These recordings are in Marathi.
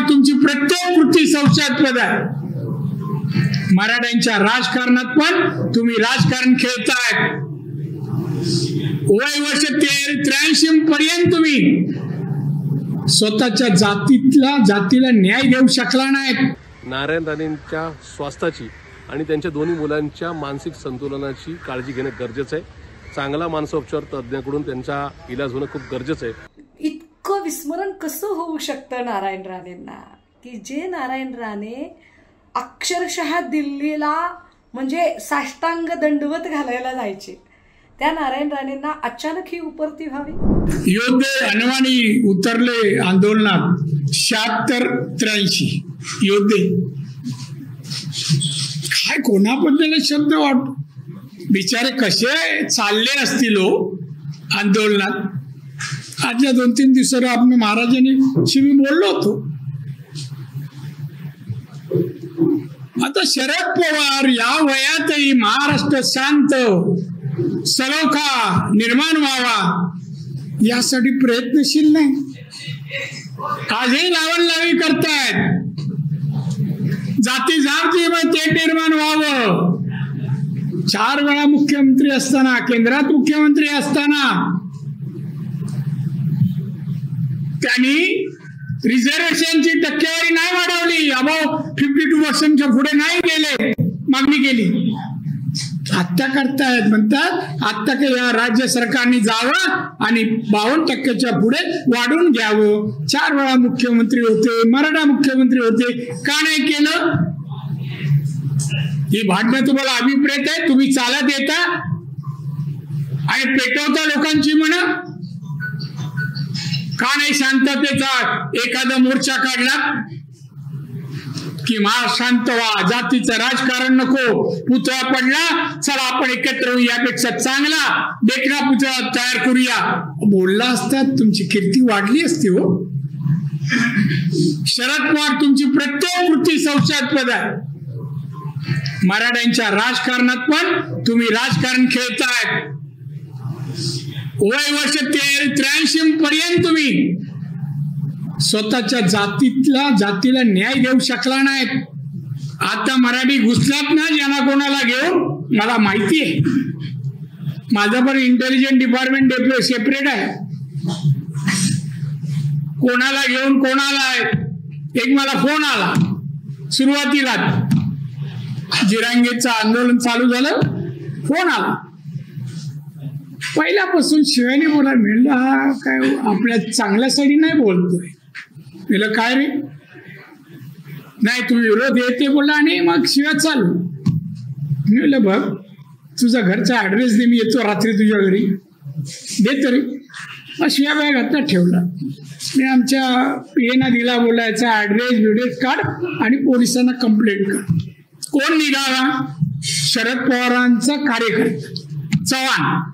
तुमची प्रत्येक कृती संशयास्पद आहे. मराठ्यांच्या राजकारणात पण तुम्ही राजकारण खेळताय. वय वर्ष 83 पर्यंत तुम्ही स्वतःच्या जातीला न्याय देऊ शकला नाहीत. नारायण राणेंच्या स्वास्थ्याची आणि त्यांच्या दोन्ही मुलांच्या मानसिक संतुलनाची काळजी घेणं गरजेचं आहे. चांगला मानसोपचार तज्ज्ञाकडून त्यांचा इलाज होणं खूप गरजेचं आहे. इतकं विस्मरण कसं होऊ शकतं नारायण राणेंना, की जे नारायण राणे अक्षरशः दिल्लीला म्हणजे साष्टांग दंडवत घालायला जायचे, त्या नारायण राणेंना अचानक ही उपरती व्हावी. योद्धे अनवाणी उतरले आंदोलनात 76-83 योद्धे. काय कोणाबद्दल शब्द वाटतो, बिचारे कसे चालले असतील आंदोलनात. आजच्या 2-3 दिवसाला आपण महाराजांनी मी बोललो होतो. आता शरद पवार या वयातही महाराष्ट्र शांत सलोखा निर्माण व्हावा यासाठी प्रयत्नशील नाही. आजही लावणलावी करतायत. जाती ते निर्माण व्हावं. 4 वेळा मुख्यमंत्री असताना, केंद्रात मुख्यमंत्री असताना त्यांनी रिझर्वेशनची टक्केवारी नाही वाढवली. अबाव 52% पुढे नाही गेले, मागणी केली. हत्या करतायत. म्हणतात आता या राज्य सरकारने जावं आणि 52% पुढे वाढून घ्यावं. 4 वेळा मुख्यमंत्री होते, मराठा मुख्यमंत्री होते, का नाही केलं? ही भांडणं तुम्हाला अभिप्रेत आहे. तुम्ही चालत येता आणि पेटवता लोकांची म्हणा. का नाही शांततेचा एखादा मोर्चा काढला की शांत व्हा, जातीचं राजकारण नको, पुतळा पडला, चला आपण एकत्र होऊ, यापेक्षा चांगला देखणा पुतळा तयार करूया. बोलला असतात तुमची कीर्ती वाढली असती. शरद पवार तुमची प्रत्येक कृती संशयास्पद आहे. मराठ्यांच्या राजकारणात पण तुम्ही राजकारण खेळताय. वय वर्ष 83 पर्यंत तुम्ही स्वतःच्या जातीला न्याय देऊ शकला नाहीत. आता मराठी घुसलात ना ज्यांना कोणाला घेऊन, मला माहिती आहे. माझं पण इंटेलिजन्स डिपार्टमेंट सेपरेट आहे. कोणाला घेऊन कोणाला आहे. एक मला फोन आला सुरुवातीला, जिरांगेचं आंदोलन चालू झालं, फोन आला. पहिल्यापासून शिवानी बोला. म्हणलं हा काय आपल्या चांगल्यासाठी नाही बोलतोय. म्हणलं काय रे, नाही तुम्ही विरोध येते बोला आणि मग शिव्या चालू. म्हणलं बघ तुझा घरचा ऍड्रेस दे, मी येतो रात्री तुझ्या घरी. दे तरी. मग शिव्या बॅग हातात ठेवला. मी आमच्या पीएना दिला, बोलायचा ऍड्रेस काढ आणि पोलिसांना कंप्लेंट कर. कोण निघाला? शरद पवारांचा कार्यकर्ता चव्हाण.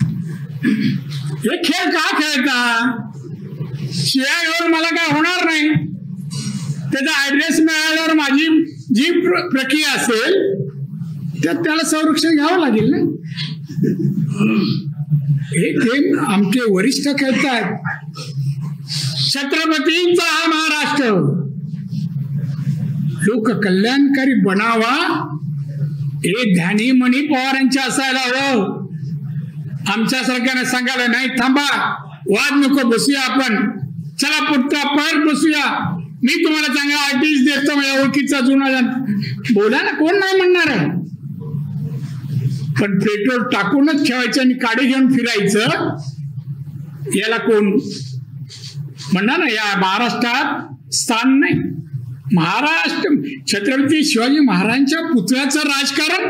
हे खेळ का खेळता? शिवाय घेऊन मला काय होणार नाही. त्याचा ऍड्रेस मिळाल्यावर माझी जी प्रक्रिया असेल त्यात त्याला संरक्षण घ्यावं लागेल ना. हे खेळ आमचे वरिष्ठ खेळतायत. छत्रपतींचा हा महाराष्ट्र लोक कल्याणकारी बनावा हे ध्यानी मणी पवारांचे असायला हवं. आमच्या सरकारने सांगायला नाही थांबा, वाद नको, बसूया आपण, चला पुढचा परत बसूया, मी तुम्हाला चांगला आर्टिस्ट देतो, माझ्या ओळखीचा जुना बोला ना, कोण नाही म्हणणार आहे. पण पेट्रोल टाकूनच ठेवायचं आणि काडी घेऊन फिरायचं, याला कोण म्हणणार ना. या महाराष्ट्रात स्थान नाही. महाराष्ट्र छत्रपती शिवाजी महाराजांच्या पुतळ्याचं राजकारण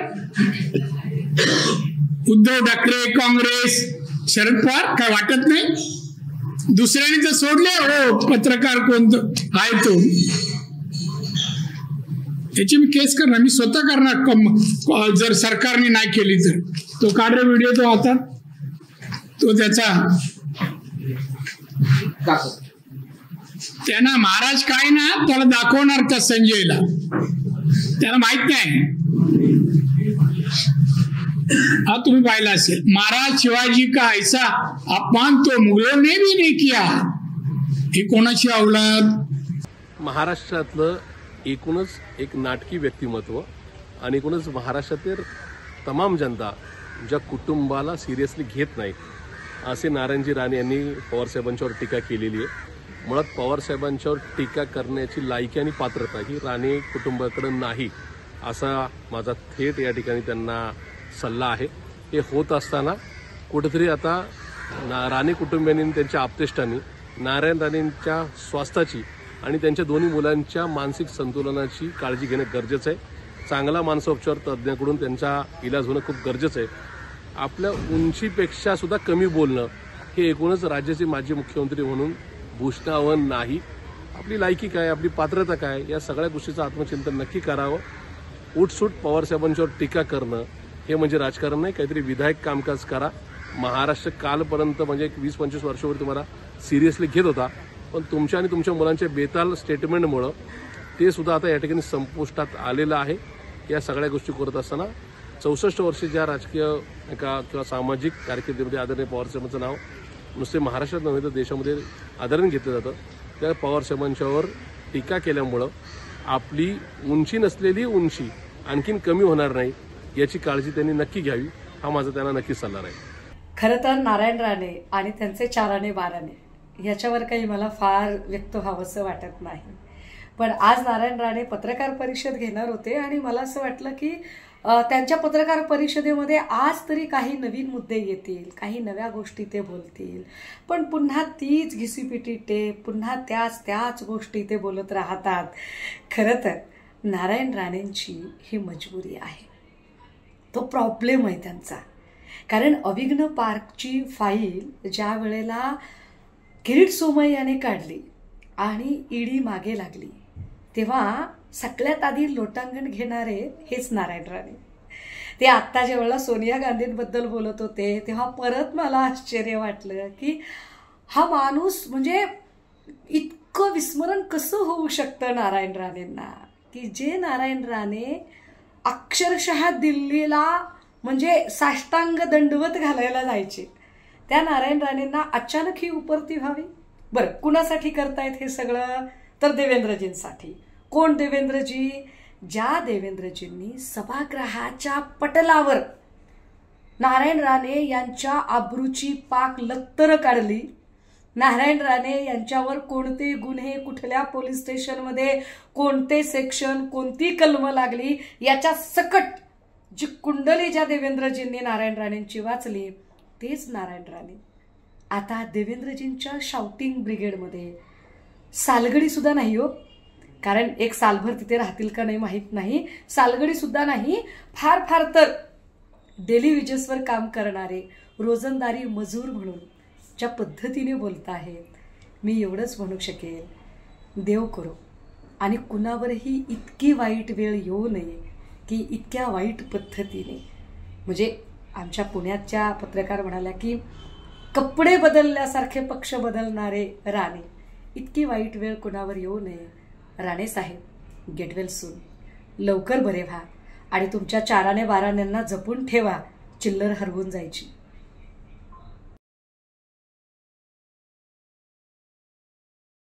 उद्धव ठाकरे, काँग्रेस, शरद पवार काय वाटत नाही. दुसऱ्याने तर सोडले हो, पत्रकार कोणतं आहे तो, याची मी केस करणार, मी स्वतः करणार जर सरकारने नाही केली तर. तो काढला व्हिडिओ तो आता तो त्याचा त्यांना महाराज काय ना त्याला दाखवणार त्या संजयला, त्याला माहित नाही. हा तुम्ही पाहिला असेल, महाराज शिवाजी का ऐसा अपमान तो मुगलों ने भी नहीं किया. ही कोणाची अवलाद? महाराष्ट्रातलं एकूणच एक नाटकी व्यक्तिमत्व आणि एकूणच महाराष्ट्रातील तमाम जनता ज्या कुटुंबाला सिरियसली घेत नाही असे नारायणजी राणे यांनी पवारसाहेबांच्यावर टीका केलेली आहे. मुळात पवारसाहेबांच्यावर टीका करण्याची लायकी आणि पात्रता ही राणे कुटुंबाकडे नाही असा माझा थेट या ठिकाणी त्यांना सल्ला आहे. हे होत असताना कुठेतरी आता राणे कुटुंबियांनी आणि त्यांच्या आप्तेष्टांनी नारायण राणेंच्या स्वास्थ्याची आणि त्यांच्या दोन्ही मुलांच्या मानसिक संतुलनाची काळजी घेणं गरजेचं आहे. चांगला मानसोपचार तज्ज्ञाकडून त्यांचा इलाज होणं खूप गरजेचं आहे. आपल्या उंचीपेक्षा सुद्धा कमी बोलणं हे एकूणच राज्याचे माजी मुख्यमंत्री म्हणून भूषणावं नाही. आपली लायकी काय, आपली पात्रता काय, या सगळ्या गोष्टीचं आत्मचिंतन नक्की करावं. उठसूट पवारसाहेबांच्यावर टीका करणं हे म्हणजे राजकारण नाही. काहीतरी विधायक कामकाज करा. महाराष्ट्र कालपर्यंत म्हणजे 20-25 वर्षावर तुम्हाला सिरियसली घेत होता, पण तुमच्या आणि तुमच्या मुलांच्या बेताल स्टेटमेंटमुळं ते सुद्धा आता या ठिकाणी संपुष्टात आलेलं आहे. या सगळ्या गोष्टी करत असताना 64 वर्षे ज्या राजकीय किंवा सामाजिक कारकिर्दीमध्ये आदरणीय पवारसाहेबांचं नाव नुसते महाराष्ट्रात नव्हे तर देशामध्ये आदरण घेतलं जातं, त्या पवारसाहेबांच्यावर टीका केल्यामुळं आपली उंची नसलेली उंची आणखीन कमी होणार नाही याची काळजी त्यांनी नक्की घ्यावी, हा माझा त्यांना नक्की सल्ला राहील. खरं तर नारायण राणे आणि त्यांचे 4 आणे 12 आणे याच्यावर काही मला फार व्यक्त व्हावंसं वाटत नाही. पण आज नारायण राणे पत्रकार परिषद घेणार होते आणि मला असं वाटलं की त्यांच्या पत्रकार परिषदेमध्ये आज तरी काही नवीन मुद्दे येतील, काही नव्या गोष्टी ते बोलतील. पण पुन्हा तीच घिसीपिटी टेप, पुन्हा त्याच गोष्टी ते बोलत राहतात. खरं तर नारायण राणेंची ही मजबुरी आहे, तो प्रॉब्लेम आहे त्यांचा. कारण अविघ्न पार्कची फाईल ज्या वेळेला किरीट सोमय्याने काढली आणि ईडी मागे लागली तेव्हा सगळ्यात आधी लोटांगण घेणारे हेच नारायण राणे. ते आत्ता जेव्हा सोनिया गांधींबद्दल बोलत होते तेव्हा परत मला आश्चर्य वाटलं की हा माणूस म्हणजे इतकं विस्मरण कसं होऊ शकतं नारायण राणेंना, की जे नारायण राणे अक्षरशः दिल्लीला म्हणजे साष्टांग दंडवत घालायला जायचे, त्या नारायण राणेंना अचानक ही उपरती व्हावी. बरं, कुणासाठी करतायत हे सगळं? तर देवेंद्रजींसाठी. कोण देवेंद्रजी? ज्या देवेंद्रजींनी सभागृहाच्या पटलावर नारायण राणे यांच्या आबरूची पाक लत्तर काढली, नारायण राणे यांच्यावर कोणते गुन्हे, कुठल्या पोलीस स्टेशनमध्ये कोणते सेक्शन, कोणती कलम लागली याच्या सकट जी कुंडली ज्या देवेंद्रजींनी नारायण राणेंची वाचली, तेच नारायण राणे आता देवेंद्रजींच्या शाउटिंग ब्रिगेडमध्ये सालगडी सुद्धा नाही हो. कारण एक सालभर तिथे राहतील का नाही माहीत नाही, सालगडी सुद्धा नाही. फार फार तर डेली वेजेसवर काम करणारे रोजंदारी मजूर म्हणून ज्या पद्धतीने बोलत आहेत, मी एवढंच म्हणू शकेल, देव करो आणि कुणावरही इतकी वाईट वेळ येऊ नये की इतक्या वाईट पद्धतीने, म्हणजे आमच्या पुण्याच्या पत्रकार म्हणाल्या की कपडे बदलल्यासारखे पक्ष बदलणारे राणे, इतकी वाईट वेळ कुणावर येऊ नये. राणे साहेब, गेट वेल सून, लवकर बरे व्हा आणि तुमच्या 4 आणे 12 आण्यांना जपून ठेवा, चिल्लर हरवून जायची.